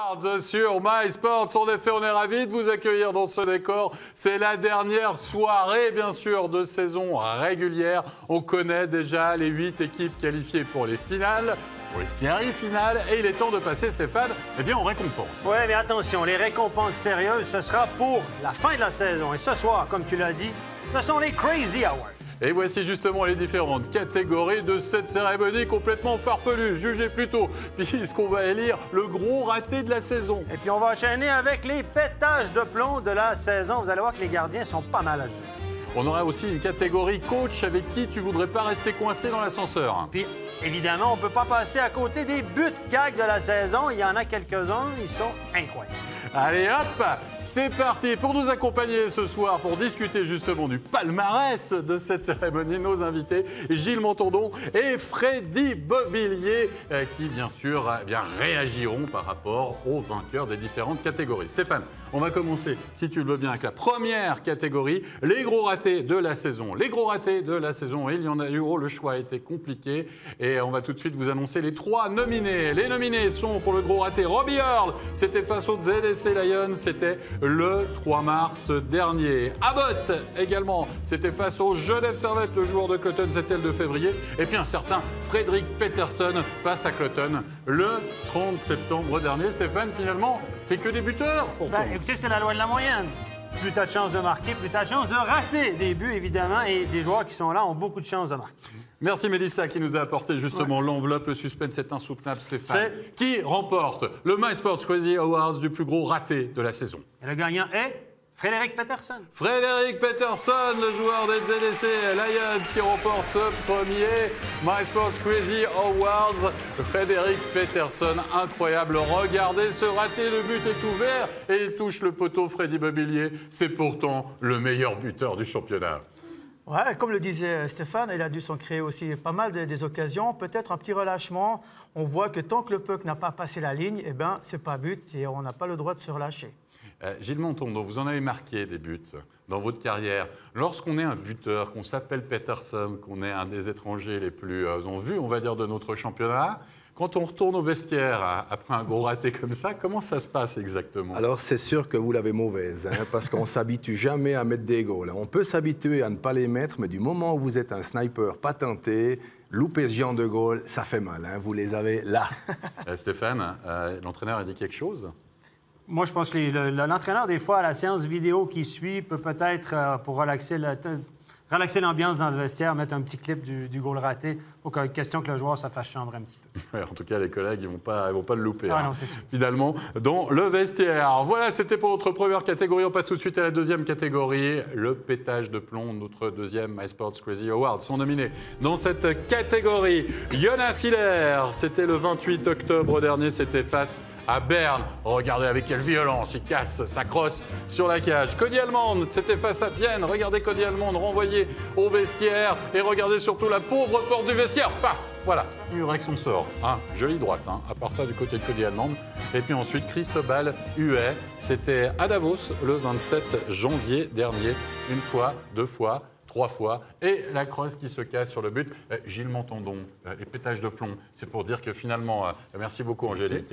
Awards sur MySports. En effet, on est ravis de vous accueillir dans ce décor. C'est la dernière soirée, bien sûr, de saison régulière. On connaît déjà les 8 équipes qualifiées pour les finales, pour les séries finales. Et il est temps de passer, Stéphane, eh bien, aux récompenses. Oui, mais attention, les récompenses sérieuses, ce sera pour la fin de la saison. Et ce soir, comme tu l'as dit, ce sont les Crazy Awards. Et voici justement les différentes catégories de cette cérémonie complètement farfelue. Jugez plutôt, puisqu'on va élire le gros raté de la saison. Et puis on va enchaîner avec les pétages de plomb de la saison. Vous allez voir que les gardiens sont pas mal à juger. On aura aussi une catégorie coach avec qui tu voudrais pas rester coincé dans l'ascenseur. Puis, évidemment, on ne peut pas passer à côté des buts CAC de la saison. Il y en a quelques-uns, ils sont incroyables. Allez hop, c'est parti pour nous accompagner ce soir pour discuter justement du palmarès de cette cérémonie. Nos invités, Gilles Montandon et Freddy Bobillier, qui bien sûr réagiront par rapport aux vainqueurs des différentes catégories. Stéphane, on va commencer, si tu le veux bien, avec la première catégorie, les gros ratés de la saison. Les gros ratés de la saison, il y en a eu, le choix a été compliqué et on va tout de suite vous annoncer les 3 nominés. Les nominés sont pour le gros raté Robbie Earl, c'était face aux ZSC Lions, c'était le 3 mars dernier. Abbott également, c'était face au Genève Servette, le joueur de Cloton, c'était le 2 février. Et puis un certain Frédéric Peterson face à Cloton le 30 septembre dernier. Stéphane, finalement, c'est que des buteurs pour toi. Écoutez, c'est la loi de la moyenne. Plus tu as de chances de marquer, plus tu as de chances de rater des buts, évidemment. Et les joueurs qui sont là ont beaucoup de chances de marquer. Merci Mélissa qui nous a apporté justement l'enveloppe. Le suspense est insoutenable, Stéphane. Qui remporte le MySports Crazy Awards du plus gros raté de la saison? Et le gagnant est Frédéric Peterson. Frédéric Peterson, le joueur des ZSC Lions qui remporte ce premier MySports Crazy Awards. Frédéric Peterson, incroyable. Regardez ce raté, le but est ouvert et il touche le poteau. Freddy Bobillier, c'est pourtant le meilleur buteur du championnat. Ouais, comme le disait Stéphane, il a dû s'en créer aussi pas mal des occasions. Peut-être un petit relâchement. On voit que tant que le puck n'a pas passé la ligne, eh ben, c'est pas but et on n'a pas le droit de se relâcher. Gilles Montandon, vous en avez marqué des buts dans votre carrière. Lorsqu'on est un buteur, qu'on s'appelle Peterson, qu'on est un des étrangers les plus en vue, on va dire, de notre championnat, quand on retourne au vestiaire après un gros raté comme ça, comment ça se passe exactement? Alors, c'est sûr que vous l'avez mauvaise, parce qu'on ne s'habitue jamais à mettre des goals. On peut s'habituer à ne pas les mettre, mais du moment où vous êtes un sniper patenté, louper ce genre de goal, ça fait mal. Vous les avez là. Stéphane, l'entraîneur a dit quelque chose? Moi, je pense que l'entraîneur, des fois, à la séance vidéo qui suit, peut peut-être, pour relaxer l'ambiance dans le vestiaire, mettre un petit clip du goal raté pour qu'il y ait question que le joueur se fasse chambre un petit peu. Ouais, en tout cas, les collègues, ils vont pas le louper. Ah, non, c'est sûr. Finalement, dans le vestiaire. Voilà, c'était pour notre première catégorie. On passe tout de suite à la deuxième catégorie, le pétage de plomb. Notre deuxième MySports Crazy Awards sont nominés dans cette catégorie. Jonas Hiller, c'était le 28 octobre dernier, c'était face à Berne. Regardez avec quelle violence il casse sa crosse sur la cage. Cody Almond, c'était face à Vienne. Regardez Cody Almond renvoyé au vestiaire. Et regardez surtout la pauvre porte du vestiaire. Paf! Voilà, Urex on sort. Jolie droite, à part ça du côté de Cody Almond. Et puis ensuite, Cristobal Huet. C'était à Davos le 27 janvier dernier. Une fois, 2 fois, 3 fois. Et la crosse qui se casse sur le but. Gilles Montandon, les pétages de plomb, c'est pour dire que finalement, merci beaucoup Angélique,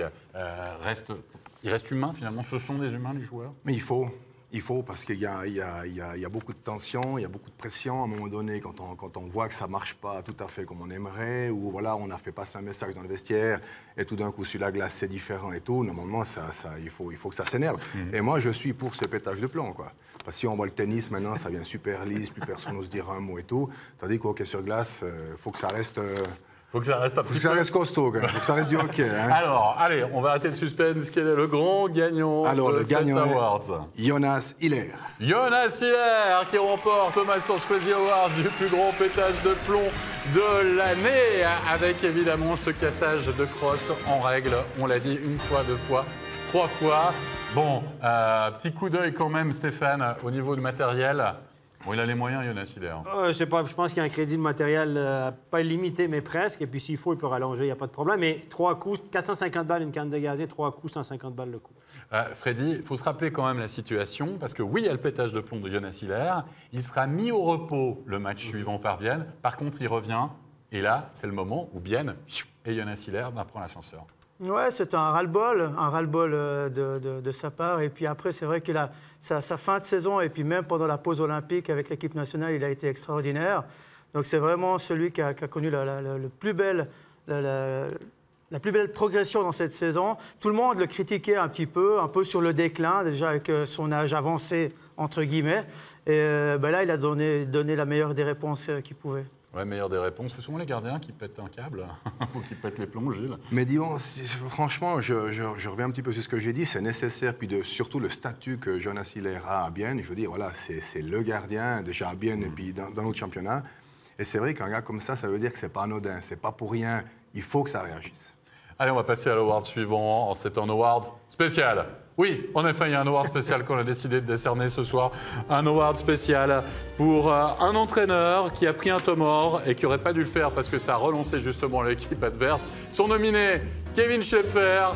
il reste humain finalement. Ce sont des humains les joueurs. Mais il faut parce qu'il y a beaucoup de tension, il y a beaucoup de pression à un moment donné quand on voit que ça ne marche pas tout à fait comme on aimerait, ou voilà, on a fait passer un message dans le vestiaire et tout d'un coup sur la glace c'est différent et tout. Normalement, il faut que ça s'énerve. Et moi, je suis pour ce pétage de plomb, quoi. Parce que si on voit le tennis maintenant, ça devient super lisse, plus personne n'ose dire un mot et tout. Tandis qu'au hockey sur glace, il faut que ça reste... Faut que ça reste costaud, il faut que ça reste du hockey. Alors, allez, on va arrêter le suspense. Quel est le grand gagnant de cet Awards? Jonas Hiller. Jonas Hiller qui remporte le MySports Crazy Awards du plus grand pétage de plomb de l'année, avec évidemment ce cassage de crosse en règle. On l'a dit 1 fois, 2 fois, 3 fois. Bon, petit coup d'œil quand même, Stéphane, au niveau du matériel. Bon, il a les moyens, Jonas Hiller. Je pense qu'il y a un crédit de matériel pas illimité, mais presque. Et puis, s'il faut, il peut rallonger, il n'y a pas de problème. Mais 3 coups, 450 balles, une canne de gazier, 3 coups, 150 balles le coup. Freddy, il faut se rappeler quand même la situation, parce que oui, il y a le pétage de plomb de Jonas Hiller. Il sera mis au repos le match suivant par Bienne. Par contre, il revient. Et là, c'est le moment où Bienne et Jonas Hiller prend l'ascenseur. Ouais, c'est un ras-le-bol de sa part. Et puis après, c'est vrai que sa fin de saison, et puis même pendant la pause olympique avec l'équipe nationale, il a été extraordinaire. Donc c'est vraiment celui qui a connu la plus belle progression dans cette saison. Tout le monde le critiquait un peu sur le déclin, déjà avec son âge avancé, entre guillemets. Et là, il a donné la meilleure des réponses qu'il pouvait. Ouais, meilleure des réponses. C'est souvent les gardiens qui pètent un câble ou qui pètent les plombs, Gilles. Mais disons, franchement, je reviens un petit peu sur ce que j'ai dit, c'est nécessaire, puis surtout le statut que Jonas Hiller a à Bienne, je veux dire, voilà, c'est le gardien déjà à Bienne et puis dans notre championnat. Et c'est vrai qu'un gars comme ça veut dire que c'est pas anodin, c'est pas pour rien, il faut que ça réagisse. Allez, on va passer à l'award suivant. C'est un award spécial. Oui, en effet, il y a un award spécial qu'on a décidé de décerner ce soir. Un award spécial pour un entraîneur qui a pris un temps mort et qui n'aurait pas dû le faire parce que ça a relancé justement l'équipe adverse. Sont nominés Kevin Schlepfer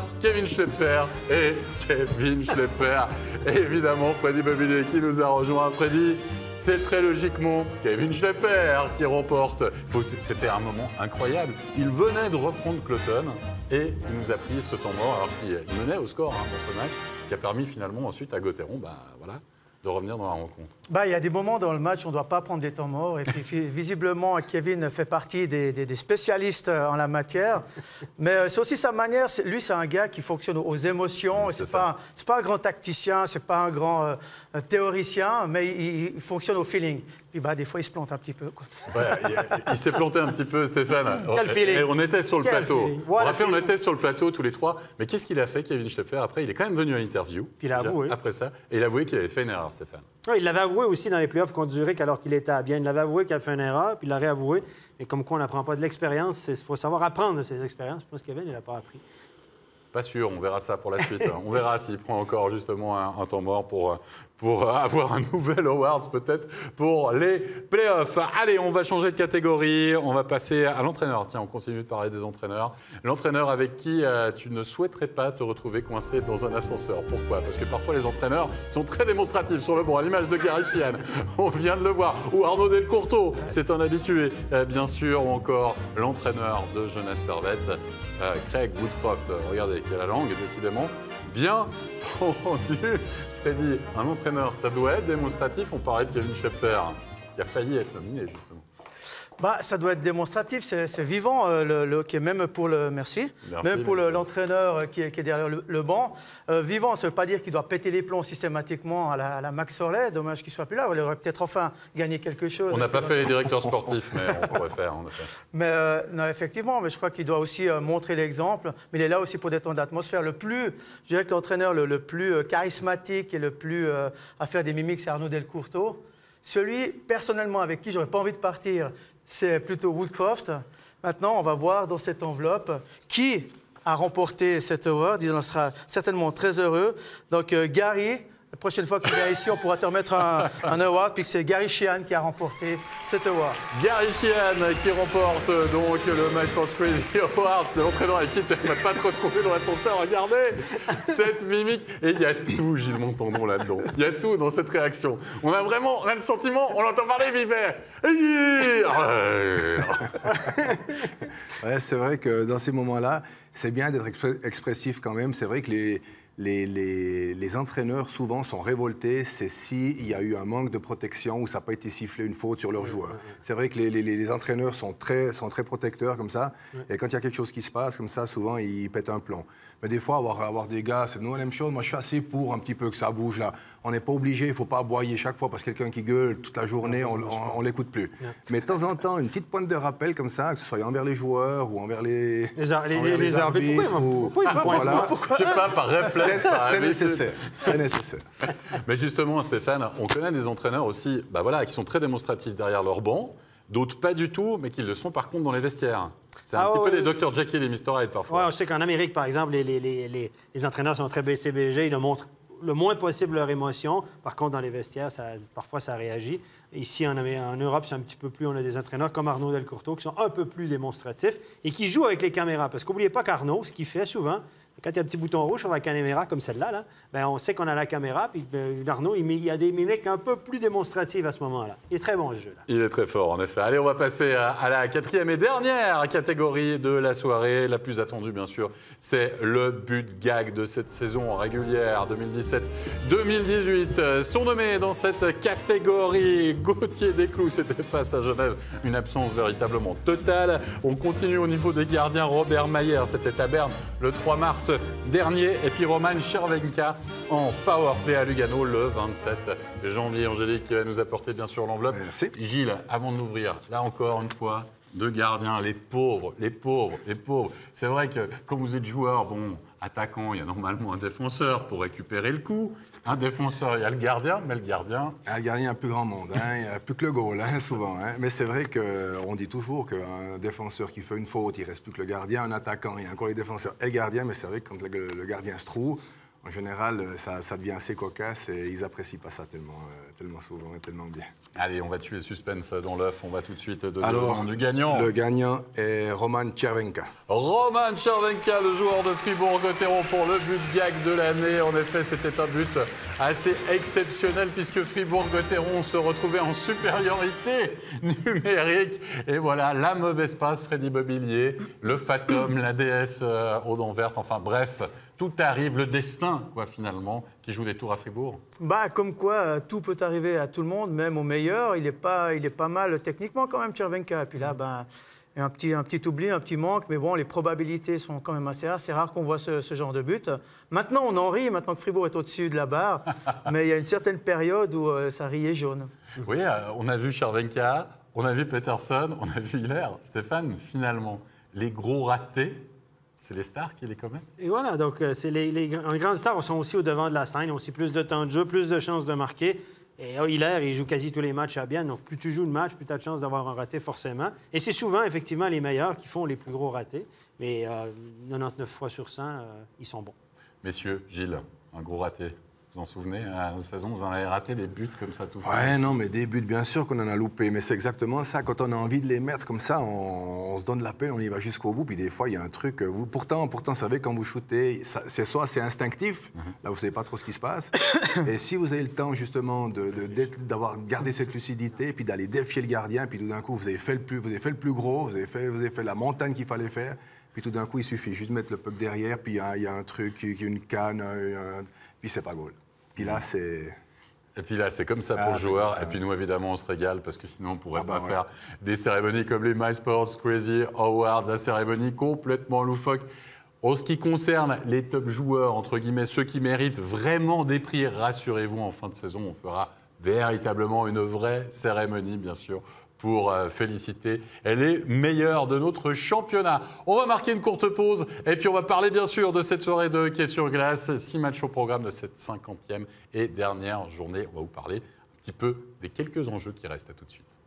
et Kevin Schlepfer. Et évidemment, Freddy Mobilier qui nous a rejoint. Freddy, c'est très logiquement Kevin Schlepfer qui remporte. C'était un moment incroyable. Il venait de reprendre Cloton et il nous a pris ce temps mort alors qu'il menait au score dans ce match, qui a permis finalement ensuite à Gauthieron de revenir dans la rencontre. Il y a des moments dans le match où on ne doit pas prendre des temps morts. Et puis visiblement, Kevin fait partie des spécialistes en la matière. Mais c'est aussi sa manière. Lui, c'est un gars qui fonctionne aux émotions. C'est pas un grand tacticien, c'est pas un grand théoricien, mais il fonctionne au feeling. Puis des fois, il se plante un petit peu. Quoi. Ouais, il s'est planté un petit peu, Stéphane. Quel feeling. Et on était sur le plateau. Voilà, on était sur le plateau tous les trois. Mais qu'est-ce qu'il a fait, Kevin Schlepfer? Après, il est quand même venu à l'interview. Il a avoué. Après ça. Et il a avoué qu'il avait fait une erreur, Stéphane. Oui, il l'avait avoué aussi dans les playoffs contre Zurich alors qu'il était à Bienne. Il l'avait avoué qu'il a fait une erreur, puis il l'a réavoué. Et comme quoi, on n'apprend pas de l'expérience. Il faut savoir apprendre de ses expériences. Je pense que Kevin, il n'a pas appris. Pas sûr, on verra ça pour la suite. On verra s'il prend encore justement un temps mort pour avoir un nouvel awards peut-être pour les playoffs. Allez, on va changer de catégorie, on va passer à l'entraîneur. Tiens, on continue de parler des entraîneurs. L'entraîneur avec qui tu ne souhaiterais pas te retrouver coincé dans un ascenseur. Pourquoi? Parce que parfois les entraîneurs sont très démonstratifs sur le banc, à l'image de Gary Sheehan, on vient de le voir, ou Arnaud Delcourteau, c'est un habitué, bien sûr, ou encore l'entraîneur de Jonas Servette, Craig Woodcroft. Regardez, qui a la langue, décidément, bien pendu. Freddy, un entraîneur, ça doit être démonstratif. On parlait de Kevin Schlepfer, qui a failli être nominé, justement. Ça doit être démonstratif, c'est vivant, même pour l'entraîneur qui est derrière le banc. Vivant, ça ne veut pas dire qu'il doit péter les plombs systématiquement à la Max Orlet. Dommage qu'il ne soit plus là, il aurait peut-être enfin gagné quelque chose. On n'a pas fait les directeurs sportifs, mais on pourrait faire, en effet. Mais non, effectivement, mais je crois qu'il doit aussi montrer l'exemple. Mais il est là aussi pour détendre l'atmosphère. Je dirais que l'entraîneur le plus charismatique et le plus à faire des mimiques, c'est Arnaud Delcourteau. Celui, personnellement, avec qui je n'aurais pas envie de partir, c'est plutôt Woodcroft. Maintenant, on va voir dans cette enveloppe qui a remporté cet award. Il en sera certainement très heureux. Donc, Gary, la prochaine fois que tu viens ici, on pourra te remettre un award. Puis c'est Gary Sheehan qui a remporté cet award. Gary Sheehan qui remporte donc le MySports Crazy Award. C'est l'entraîneur avec qui tu n'aimerais pas te retrouver dans l'ascenseur. Regardez cette mimique. Et il y a tout, Gilles Montandon, là-dedans. Il y a tout dans cette réaction. On a le sentiment, on l'entend parler, mais il fait... Ouais, c'est vrai que dans ces moments-là, c'est bien d'être expressif quand même. C'est vrai que les entraîneurs souvent sont révoltés, c'est s'il y a eu un manque de protection ou ça n'a pas été sifflé une faute sur leurs joueurs. C'est vrai que les entraîneurs sont très protecteurs comme ça, et quand il y a quelque chose qui se passe comme ça, souvent ils pètent un plomb. Mais des fois, avoir des gars, c'est nous la même chose. Moi, je suis assez pour un petit peu que ça bouge là. On n'est pas obligé, il ne faut pas aboyer chaque fois parce que quelqu'un qui gueule toute la journée, on ne l'écoute plus. Mais de temps en temps, une petite pointe de rappel comme ça, que ce soit envers les joueurs ou envers les arbitres. Pourquoi je sais pas, par réflexe. C'est nécessaire. C'est nécessaire. Mais justement, Stéphane, on connaît des entraîneurs aussi qui sont très démonstratifs derrière leur banc, d'autres pas du tout, mais qui le sont par contre dans les vestiaires. C'est un petit peu les Dr Jekyll et Mr Hyde parfois. Oui, on sait qu'en Amérique, par exemple, les entraîneurs sont très BCBG, ils montrent le moins possible leur émotion. Par contre, dans les vestiaires, parfois, ça réagit. Ici, en Europe, c'est un petit peu plus... On a des entraîneurs comme Arnaud Delcourteau qui sont un peu plus démonstratifs et qui jouent avec les caméras. Parce qu'oubliez pas qu'Arnaud, ce qu'il fait souvent, Et quand il y a un petit bouton rouge sur la caméra, comme celle-là, là, ben, on sait qu'on a la caméra. Puis Arnaud, il y a des mimiques un peu plus démonstratives à ce moment-là. Il est très bon, ce jeu-là. Il est très fort, en effet. Allez, on va passer à la quatrième et dernière catégorie de la soirée. La plus attendue, bien sûr, c'est le but gag de cette saison régulière 2017-2018. Sont nommés dans cette catégorie Gauthier Desclous, c'était face à Genève. Une absence véritablement totale. On continue au niveau des gardiens. Robert Mayer, c'était à Berne le 3 mars dernier. Et puis Roman Chervenka en powerplay à Lugano le 27 janvier. Angélique qui va nous apporter bien sûr l'enveloppe. Merci. Gilles, avant de l'ouvrir, là encore une fois, deux gardiens, les pauvres, les pauvres, les pauvres. C'est vrai que quand vous êtes joueur, bon, attaquant, il y a normalement un défenseur pour récupérer le coup. Un défenseur, il y a le gardien, mais le gardien... Le gardien, il y a plus grand monde, hein. Il n'y a plus que le goal, hein, souvent. Hein. Mais c'est vrai qu'on dit toujours qu'un défenseur qui fait une faute, il ne reste plus que le gardien. Un attaquant, il y a encore les défenseurs et le gardien. Mais c'est vrai que quand le gardien se trouve, en général, ça devient assez cocasse et ils n'apprécient pas ça tellement souvent et tellement bien. Allez, on va tuer le suspense dans l'œuf. On va tout de suite donner Alors, le nom du gagnant. Le gagnant est Roman Chervenka. Roman Chervenka, le joueur de Fribourg-Gotteron pour le but gag de l'année. En effet, c'était un but assez exceptionnel puisque Fribourg-Gotteron se retrouvait en supériorité numérique. Et voilà, la mauvaise passe, Freddy Mobilier, le Fatum, la déesse aux dents vertes. Enfin bref, tout arrive, le destin, quoi, finalement, qui joue des tours à Fribourg. Bah, comme quoi, tout peut arriver à tout le monde, même au meilleur. Il est pas mal techniquement quand même, Chervenka. Et puis là, ben, un petit oubli, un petit manque. Mais bon, les probabilités sont quand même assez rares. C'est rare qu'on voit ce genre de but. Maintenant, on en rit, maintenant que Fribourg est au-dessus de la barre. Mais il y a une certaine période où ça riait jaune. Oui, on a vu Chervenka, on a vu Peterson, on a vu Hiller. Stéphane, finalement, les gros ratés, c'est les stars qui les commettent. Et voilà, donc c'est les grandes stars sont aussi au devant de la scène, ont aussi plus de temps de jeu, plus de chances de marquer. Et Hiller, il joue quasi tous les matchs à Bienne, donc plus tu joues le match, plus tu as de chances d'avoir un raté forcément. Et c'est souvent, effectivement, les meilleurs qui font les plus gros ratés. Mais 99 fois sur 100, ils sont bons. Messieurs, Gilles, un gros raté. Vous en souvenez, à la saison, vous en avez raté des buts comme ça tout Ouais, non, mais des buts, bien sûr qu'on en a loupé. Mais c'est exactement ça. Quand on a envie de les mettre comme ça, on se donne la peine, on y va jusqu'au bout. Puis des fois, il y a un truc. Pourtant, vous savez, quand vous shootez, c'est soit c'est instinctif, là, vous ne savez pas trop ce qui se passe. Et si vous avez le temps, justement, d'avoir gardé cette lucidité, puis d'aller défier le gardien, puis tout d'un coup, vous avez fait le plus gros, vous avez fait la montagne qu'il fallait faire. Puis tout d'un coup, il suffit juste de mettre le puck derrière, puis il y a un truc, une canne, puis c'est pas goal. Puis là, c'est... Et puis là, c'est comme ça pour le joueur. Et puis nous, évidemment, on se régale parce que sinon, on ne pourrait pas faire des cérémonies comme les MySports Crazy Awards, la cérémonie complètement loufoque. En ce qui concerne les top joueurs, entre guillemets, ceux qui méritent vraiment des prix, rassurez-vous, en fin de saison, on fera véritablement une vraie cérémonie, bien sûr, pour féliciter les meilleurs de notre championnat. On va marquer une courte pause et puis on va parler bien sûr de cette soirée de hockey sur glace. 6 matchs au programme de cette 50e et dernière journée. On va vous parler un petit peu des quelques enjeux qui restent. À tout de suite.